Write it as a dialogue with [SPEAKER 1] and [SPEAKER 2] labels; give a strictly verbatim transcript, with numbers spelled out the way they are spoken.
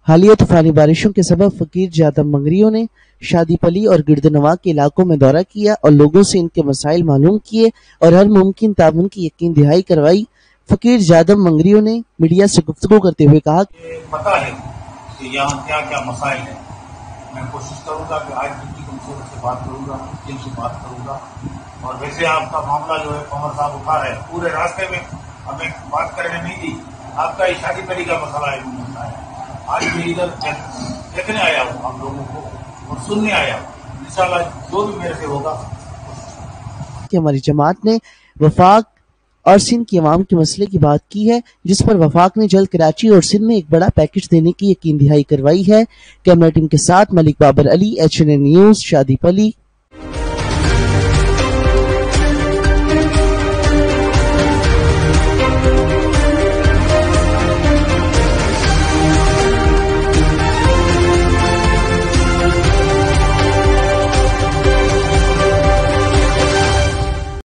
[SPEAKER 1] حالیہ طوفانی بارشوں کے سبب فقیر جادم منگریوں نے شادی پلی اور گردنواں کے علاقوں میں دورہ کیا اور لوگوں سے ان کے مسائل معلوم کیے اور ہر ممکن تعاون کی یقین دہائی کروائی۔ فقیر جادم منگریوں نے میڈیا سے گفتگو کرتے ہوئے کہا
[SPEAKER 2] کہ پتہ ہے کہ یہاں کیا کیا مسائل ہیں۔ میں کوشش کروں گا کہ آج بھی تم سے بات کروں گا، جن سے بات کروں گا، اور ویسے آپ کا معاملہ جو ہے قمر صاحب اٹھا ہے، پورے راستے میں ہمیں بات کرنے نہیں دی۔ آپ کا شادی پلی کا مسئلہ ہے مسئلہ ہے آج میں ادھر دیکھنے آیا ہوں آپ لوگوں کو اور سننے آیا ہوں۔ انشاءاللہ جو بھی میرے سے ہوگا
[SPEAKER 1] کہ ہماری جماعت نے وفاق اور سندھ کی عوام کے مسئلے کی بات کی ہے، جس پر وفاق نے جلد کراچی اور سندھ میں ایک بڑا پیکج دینے کی یقین دہائی کروائی ہے۔ کیمرہ ٹیم کے ساتھ Malik Babar Ali, H N N news, Shadi پلی۔